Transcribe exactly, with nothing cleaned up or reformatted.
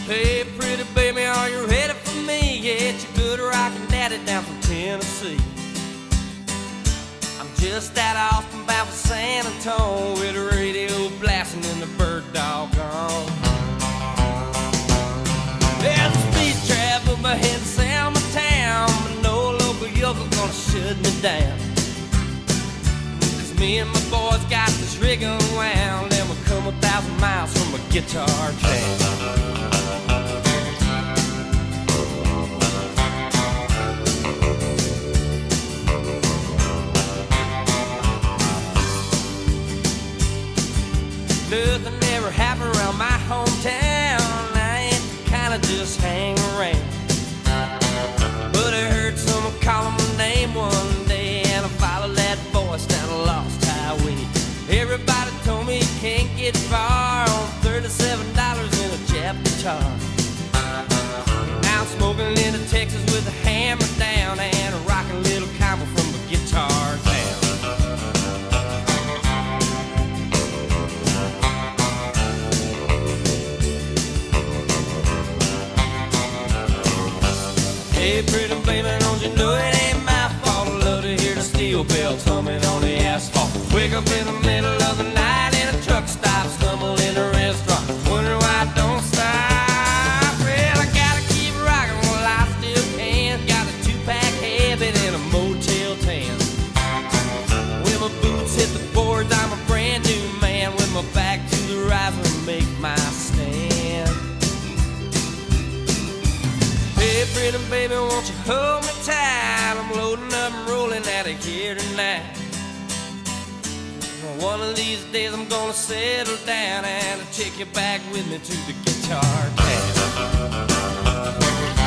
Hey, pretty baby, are you ready for me? Yeah, it's your good rockin' daddy down from Tennessee. I'm just out of Austin, bound for San Antonio, with the radio blasting and the bird dog on. There's a speed trap up ahead of Selma town, but no local yokel gonna shut me down. Cause me and my boys got this rig unwound, and we'll come a thousand miles from a guitar town. Nothing ever happened around my hometown. I ain't the kind of just hang around. But I heard someone calling my name one day, and I followed that voice down a lost highway. Everybody told me you can't get far on thirty-seven dollars in a Jap guitar. Now I'm smoking into Texas with a hammer down and a rockin' little combo from a guitar town. Hey, pretty baby, don't you know it ain't my fault? I love to hear the steel bells humming on the asphalt. Wake up in the middle of the night in a truck stop, stumble in a restaurant, wonder why I don't stop. Well, I gotta keep rocking while I still can. Got a two-pack habit and a Motel ten. When my boots hit the boards, I'm a brand new man, with my back to the riser and make my stand. Hey, pretty baby, won't you hold me tight? I'm loading up and rolling out of here tonight. One of these days I'm gonna settle down and I'll take you back with me to the guitar town.